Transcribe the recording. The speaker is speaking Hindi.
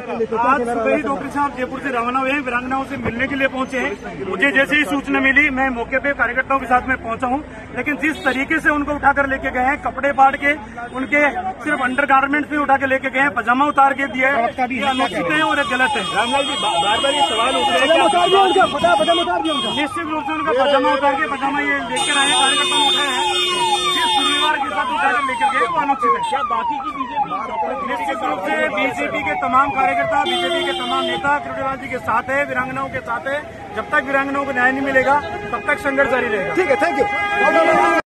आज सुबह ही डॉक्टर साहब जयपुर से रवाना हुए हैं, वीरांगनाओं से मिलने के लिए पहुंचे हैं। मुझे जैसे ही सूचना मिली मैं मौके पे कार्यकर्ताओं के साथ में पहुंचा हूं, लेकिन जिस तरीके से उनको उठाकर लेके गए हैं, कपड़े फाड़ के उनके सिर्फ अंडरगारमेंट्स में उठा के लेके गए हैं, पजामा उतार के दिया है, ये अनुचित है और गलत है। रामलाल जी बार बार ये सवाल उठ रहे हैं, निश्चित रूप से उनका पजामा उतार के पजामा ये लेकर आए, कार्यकर्ता उठाए हैं, जिस परिवार के साथ उठाकर लेकर गए वो अनुचित है। क्या बाकी की बीजेपी निश्चित रूप से बीजेपी के तमाम कार्यकर्ता, बीजेपी के तमाम नेता केजरीवाल जी के साथ है, वीरांगनाओं के साथ है। जब तक वीरांगनाओं को न्याय नहीं मिलेगा तब तक संघर्ष जारी रहेगा। ठीक है, थैंक यू।